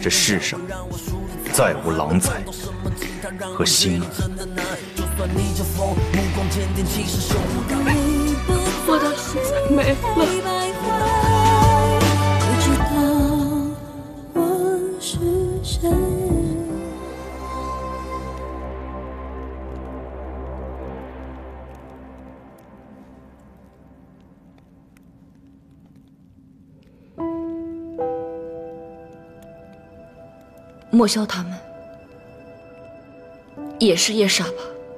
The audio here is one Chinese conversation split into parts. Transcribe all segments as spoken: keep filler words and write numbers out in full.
这世上再无郎才和星儿。 我的郎才没了。 莫萧他们也是夜煞吧？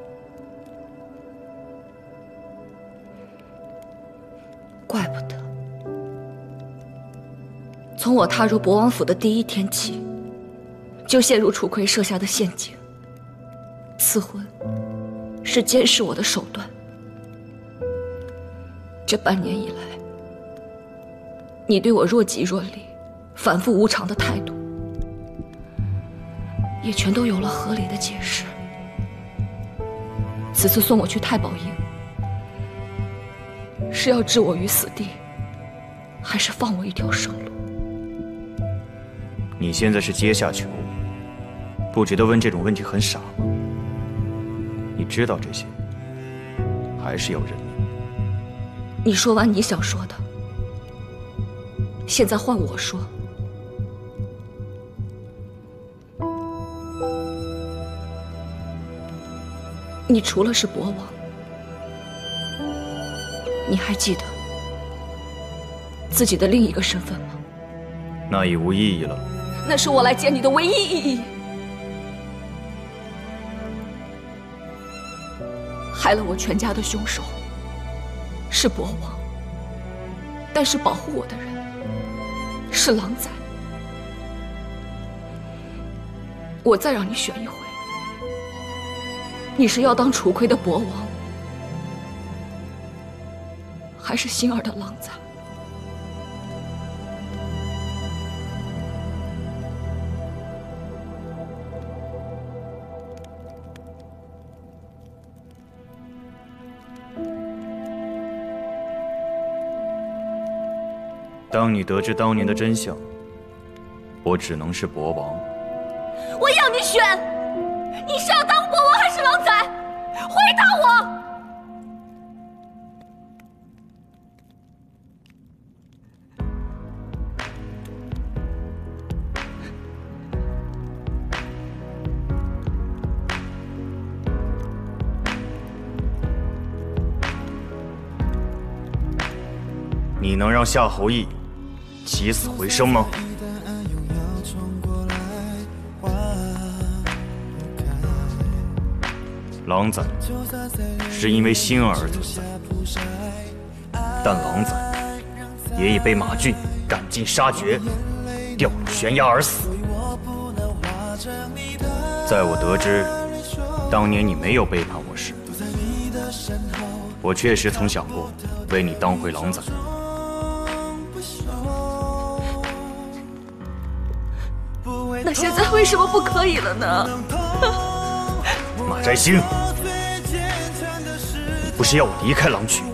怪不得，从我踏入博王府的第一天起，就陷入楚葵设下的陷阱。赐婚是监视我的手段。这半年以来，你对我若即若离、反复无常的态度。 也全都有了合理的解释。此次送我去太保营，是要置我于死地，还是放我一条生路？ 你现在是阶下囚，不觉得问这种问题很傻吗？你知道这些，还是要认命。 你说完你想说的，现在换我说。 你除了是国王，你还记得自己的另一个身份吗？ 那已无意义了。 那是我来见你的唯一意义。害了我全家的凶手是国王，但是保护我的人是狼崽。我再让你选一回。 你是要当楚葵的国王，还是星儿的狼崽？ 当你得知当年的真相，我只能是国王。 我要你选，你是要当国王还是狼崽？回答我！ 你能让夏侯义起死回生吗？狼崽是因为星儿而存在，但狼崽也已被马俊赶尽杀绝，掉入悬崖而死。在我得知当年你没有背叛我时，我确实曾想过为你当回狼崽。 那现在为什么不可以了呢？ 马摘星，你不是要我离开狼群？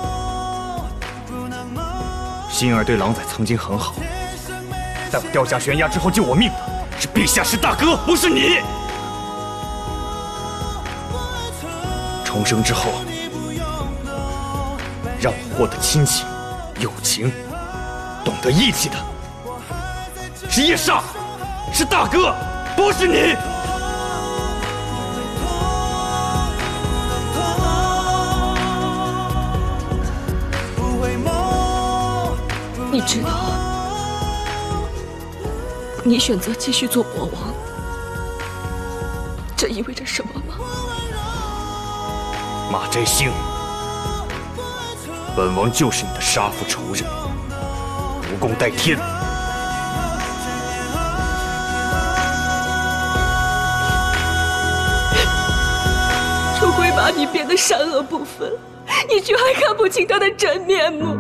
星儿对狼崽曾经很好，在我掉下悬崖之后救我命的是陛下，是大哥，不是你。重生之后，让我获得亲情、友情，懂得义气的是叶煞。 是大哥，不是你。 你知道，你选择继续做国王，这意味着什么吗？ 马摘星，本王就是你的杀父仇人，无共戴天。 会把你变得善恶不分，你却还看不清他的真面目。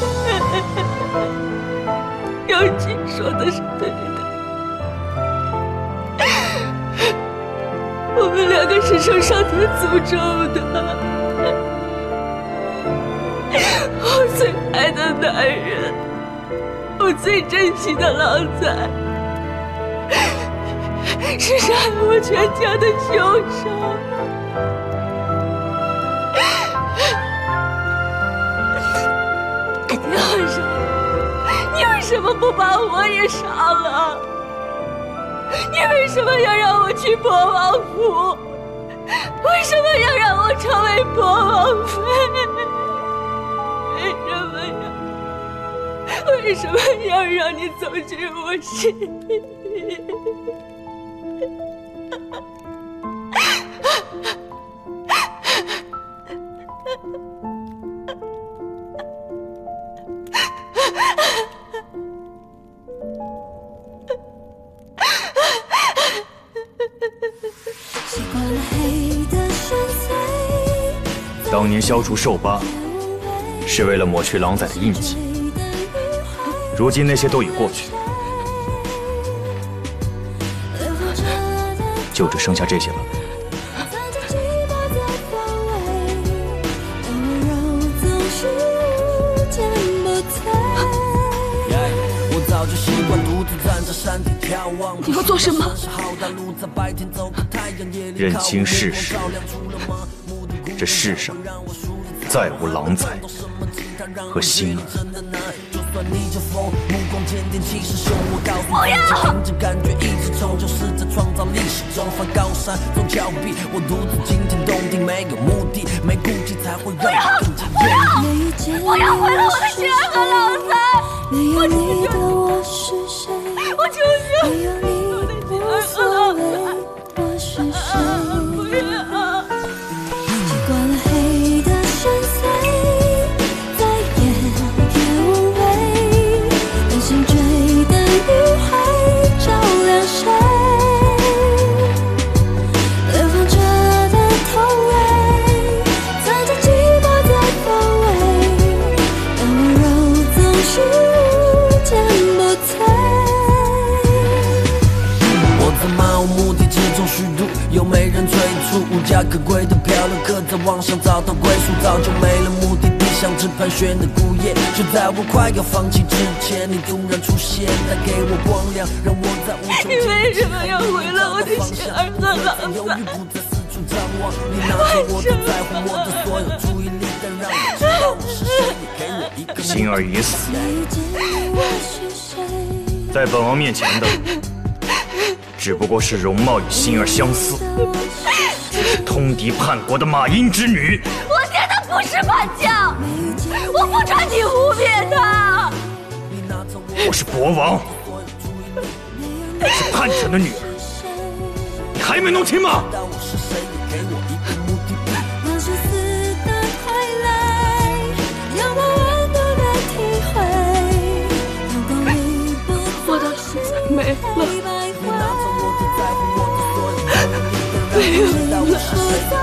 友情说的是对的， 个是受上天诅咒的。我最爱的男人，我最珍惜的郎才，是杀了我全家的凶手。你为什么？你为什么不把我也杀了？你为什么要让我去博王府？为什么要让我成为博王妃？为什么要？为什么要让你走进我心里？ 当年消除兽疤，是为了抹去狼崽的印记。如今那些都已过去，就只剩下这些了。 你要做什么？ 认清事实，这世上再无狼崽和星儿。 不要！不要！不要毁了我的心儿和狼崽！我求求你！我求求你！我的心儿和狼崽！不要！习惯了黑的深邃，再也也无畏，担心追的余晖照亮谁？流放者的头尾，藏着寂寞在风味，但温柔总是无坚不摧。 我在漫无目的之中虚度，又没人催促，无家可归的漂流客在网上找到归宿，早就没了目的地，像只盘旋的孤雁。就在我快要放弃之前，你突然出现，带给我光亮，让我在无穷你为什么要毁了我的心儿和狼崽？为什么？ 星儿已死，在本王面前的只不过是容貌与星儿相似，只是通敌叛国的马殷之女。 我现在不是叛将，我不准你污蔑他。 我是国王，你是叛臣的女儿，你还没弄清吗？ 我的心没了，没有了。